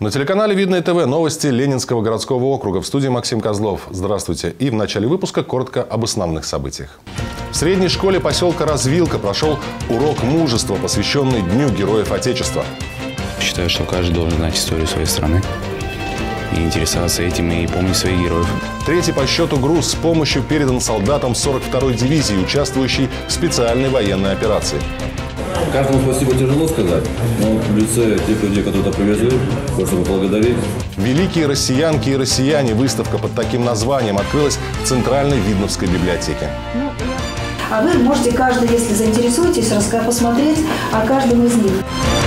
На телеканале «Видное ТВ» новости Ленинского городского округа. В студии Максим Козлов. Здравствуйте. И в начале выпуска коротко об основных событиях. В средней школе поселка Развилка прошел урок мужества, посвященный Дню Героев Отечества. Считаю, что каждый должен знать историю своей страны и интересоваться этим, и помнить своих героев. Третий по счету груз с помощью передан солдатам 42-й дивизии, участвующей в специальной военной операции. Каждому спасибо тяжело сказать, но в лице тех людей, которые это привезли, хочется поблагодарить. «Великие россиянки и россияне» выставка под таким названием открылась в Центральной Видновской библиотеке. А вы можете каждый, если заинтересуетесь, посмотреть о каждом из них.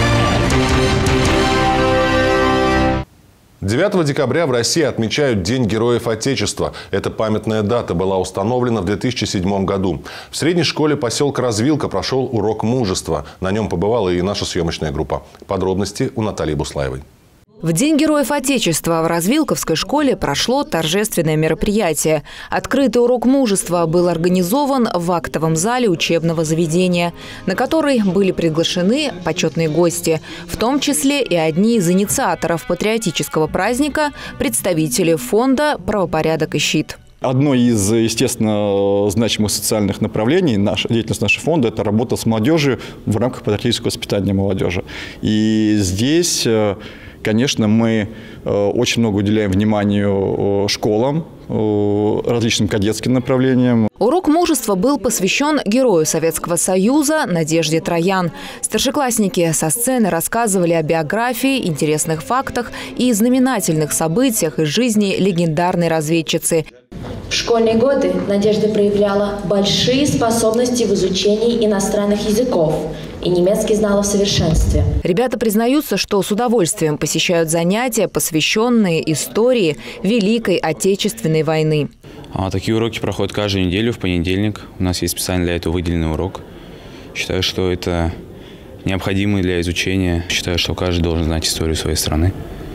9 декабря в России отмечают День Героев Отечества. Эта памятная дата была установлена в 2007 году. В средней школе поселка Развилка прошел урок мужества. На нем побывала и наша съемочная группа. Подробности у Натальи Буслаевой. В День Героев Отечества в Развилковской школе прошло торжественное мероприятие. Открытый урок мужества был организован в актовом зале учебного заведения, на который были приглашены почетные гости, в том числе и одни из инициаторов патриотического праздника – представители фонда «Правопорядок и щит». Одно из, естественно, значимых социальных направлений деятельности нашего фонда – это работа с молодежью в рамках патриотического воспитания молодежи. И здесь, конечно, мы очень много уделяем вниманию школам, различным кадетским направлениям. Урок мужества был посвящен герою Советского Союза Надежде Троян. Старшеклассники со сцены рассказывали о биографии, интересных фактах и знаменательных событиях из жизни легендарной разведчицы. В школьные годы Надежда проявляла большие способности в изучении иностранных языков и немецкий знала в совершенстве. Ребята признаются, что с удовольствием посещают занятия, посвященные истории Великой Отечественной войны. Такие уроки проходят каждую неделю в понедельник. У нас есть специально для этого выделенный урок. Считаю, что это необходимо для изучения. Считаю, что каждый должен знать историю своей страны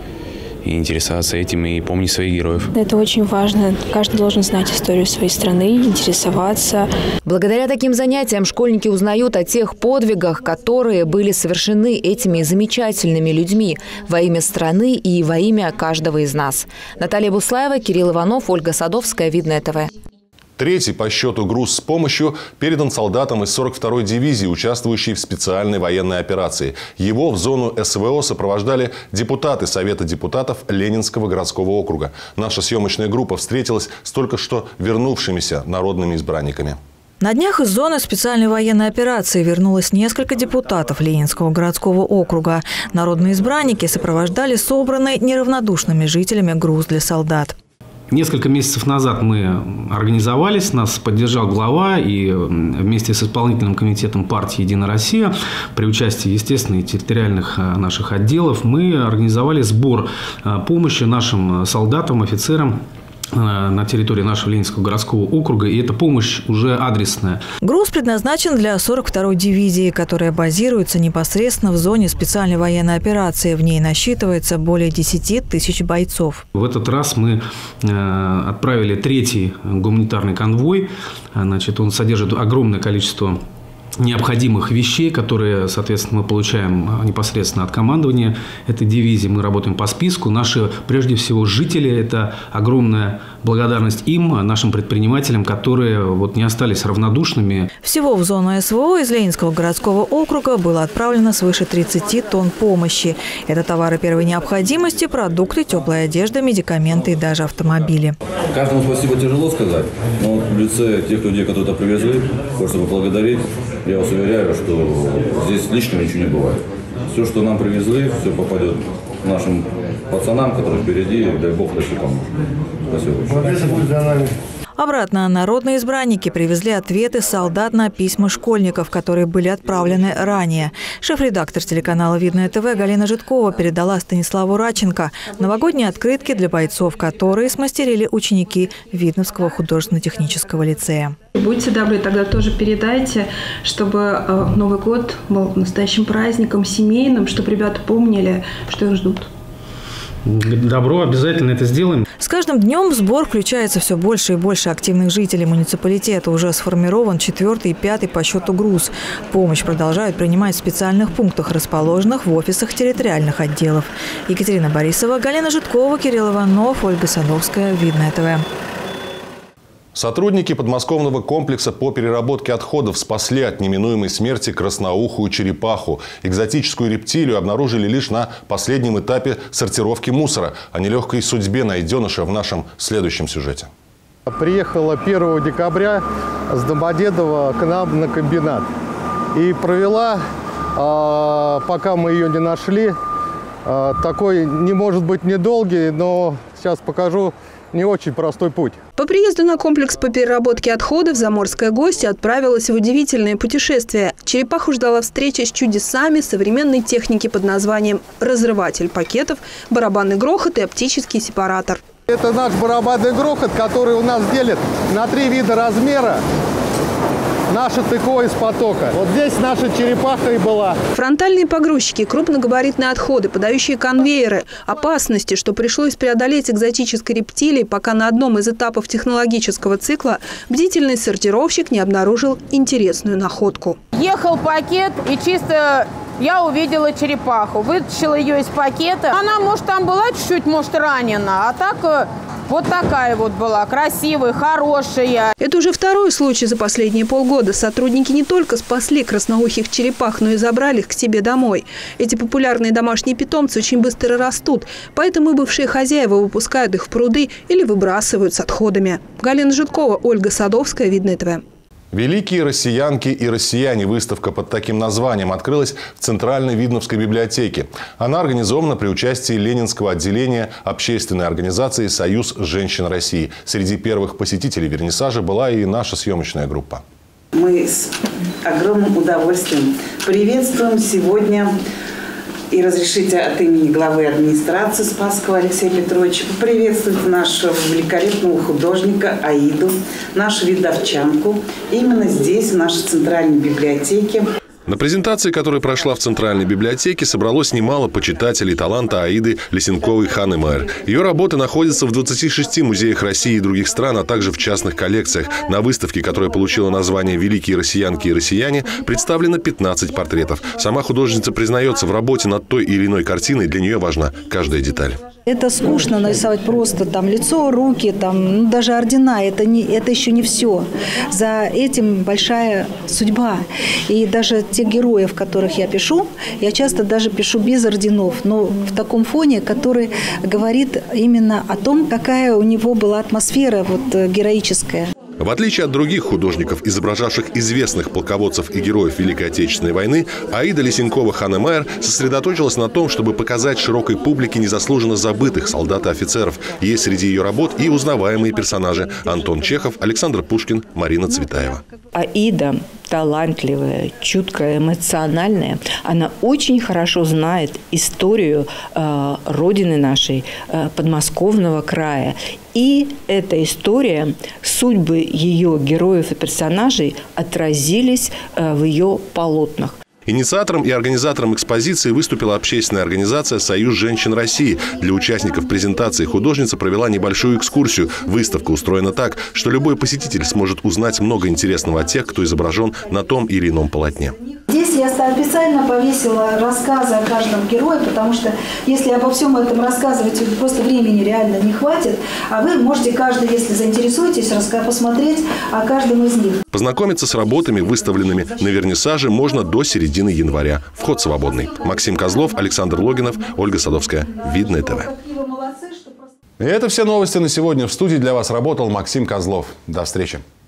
и интересоваться этим, и помнить своих героев. Это очень важно. Каждый должен знать историю своей страны, интересоваться. Благодаря таким занятиям школьники узнают о тех подвигах, которые были совершены этими замечательными людьми во имя страны и во имя каждого из нас. Наталья Буслаева, Кирилл Иванов, Ольга Садовская, Видное ТВ. Третий по счету груз с помощью передан солдатам из 42-й дивизии, участвующей в специальной военной операции. Его в зону СВО сопровождали депутаты Совета депутатов Ленинского городского округа. Наша съемочная группа встретилась с только что вернувшимися народными избранниками. На днях из зоны специальной военной операции вернулось несколько депутатов Ленинского городского округа. Народные избранники сопровождали собранный неравнодушными жителями груз для солдат. Несколько месяцев назад мы организовались, нас поддержал глава, и вместе с исполнительным комитетом партии «Единая Россия» при участии, естественно, и территориальных наших отделов мы организовали сбор помощи нашим солдатам, офицерам на территории нашего Ленинского городского округа, и эта помощь уже адресная. Груз предназначен для 42-й дивизии, которая базируется непосредственно в зоне специальной военной операции. В ней насчитывается более 10 тысяч бойцов. В этот раз мы отправили третий гуманитарный конвой. Значит, он содержит огромное количество необходимых вещей, которые, соответственно, мы получаем непосредственно от командования этой дивизии. Мы работаем по списку. Наши, прежде всего, жители – это огромная благодарность им, нашим предпринимателям, которые не остались равнодушными. Всего в зону СВО из Ленинского городского округа было отправлено свыше 30 тонн помощи. Это товары первой необходимости, продукты, теплая одежда, медикаменты и даже автомобили. Каждому спасибо тяжело сказать, но в лице тех людей, которые это привезли, хочется поблагодарить. Я вас уверяю, что здесь лишнего ничего не бывает. Все, что нам привезли, все попадет нашим пацанам, которые впереди, дай бог, если поможет. Спасибо. Обратно народные избранники привезли ответы солдат на письма школьников, которые были отправлены ранее. Шеф-редактор телеканала «Видное ТВ» Галина Житкова передала Станиславу Радченко новогодние открытки для бойцов, которые смастерили ученики Видновского художественно-технического лицея. Будьте добры, тогда тоже передайте, чтобы Новый год был настоящим праздником, семейным, чтобы ребята помнили, что их ждут. Добро, обязательно это сделаем. С каждым каждым днем в сбор включается все больше и больше активных жителей муниципалитета. Уже сформирован 4-й и 5-й по счету груз. Помощь продолжают принимать в специальных пунктах, расположенных в офисах территориальных отделов. Екатерина Борисова, Галина Жидкова, Кирилл Иванов, Ольга Садовская, Видное ТВ. Сотрудники подмосковного комплекса по переработке отходов спасли от неминуемой смерти красноухую черепаху. Экзотическую рептилию обнаружили лишь на последнем этапе сортировки мусора. О нелегкой судьбе найденыша в нашем следующем сюжете. Приехала 1 декабря с Домодедово к нам на комбинат. И провела, пока мы ее не нашли, такой, не может быть, недолгий, но сейчас покажу, не очень простой путь. По приезду на комплекс по переработке отходов заморская гостья отправилась в удивительное путешествие. Черепаху ждала встреча с чудесами современной техники под названием разрыватель пакетов, барабанный грохот и оптический сепаратор. Это наш барабанный грохот, который у нас делит на 3 вида размера. Наше ТКО из потока. Вот здесь наша черепаха и была. Фронтальные погрузчики, крупногабаритные отходы, подающие конвейеры. Опасности, что пришлось преодолеть экзотической рептилии, пока на одном из этапов технологического цикла бдительный сортировщик не обнаружил интересную находку. Ехал пакет, и чисто я увидела черепаху. Вытащила ее из пакета. Она, может, там была чуть-чуть, может, ранена, а так... Вот такая вот была, красивая, хорошая. Это уже второй случай за последние полгода. Сотрудники не только спасли красноухих черепах, но и забрали их к себе домой. Эти популярные домашние питомцы очень быстро растут, поэтому бывшие хозяева выпускают их в пруды или выбрасывают с отходами. Галина Жидкова, Ольга Садовская, Видное ТВ. «Великие россиянки и россияне» выставка под таким названием открылась в Центральной Видновской библиотеке. Она организована при участии Ленинского отделения общественной организации «Союз женщин России». Среди первых посетителей вернисажа была и наша съемочная группа. Мы с огромным удовольствием приветствуем сегодня и разрешите от имени главы администрации Спасского Алексея Петровича поприветствовать нашего великолепного художника Аиду, нашу видовчанку, именно здесь, в нашей центральной библиотеке. На презентации, которая прошла в Центральной библиотеке, собралось немало почитателей таланта Аиды Лисенковой-Ханемайер. Ее работы находятся в 26 музеях России и других стран, а также в частных коллекциях. На выставке, которая получила название «Великие россиянки и россияне», представлено 15 портретов. Сама художница признается, в работе над той или иной картиной для нее важна каждая деталь. Это скучно нарисовать просто там лицо, руки, там, даже ордена. Это еще не все. За этим большая судьба. И даже тех героев, которых я пишу, я часто даже пишу без орденов, но в таком фоне, который говорит именно о том, какая у него была атмосфера героическая. В отличие от других художников, изображавших известных полководцев и героев Великой Отечественной войны, Аида Лисенкова-Ханемайер сосредоточилась на том, чтобы показать широкой публике незаслуженно забытых солдат и офицеров. Есть среди ее работ и узнаваемые персонажи: Антон Чехов, Александр Пушкин, Марина Цветаева. Аида талантливая, чуткая, эмоциональная. Она очень хорошо знает историю родины нашей, подмосковного края. И эта история, судьбы ее героев и персонажей отразились в ее полотнах. Инициатором и организатором экспозиции выступила общественная организация «Союз женщин России». Для участников презентации художница провела небольшую экскурсию. Выставка устроена так, что любой посетитель сможет узнать много интересного о тех, кто изображен на том или ином полотне. Здесь я специально повесила рассказы о каждом герое, потому что если обо всем этом рассказывать, просто времени реально не хватит. А вы можете каждый, если заинтересуетесь, посмотреть о каждом из них. Познакомиться с работами, выставленными на вернисаже, можно до середины января. Вход свободный. Максим Козлов, Александр Логинов, Ольга Садовская. Видное ТВ. И это все новости на сегодня. В студии для вас работал Максим Козлов. До встречи.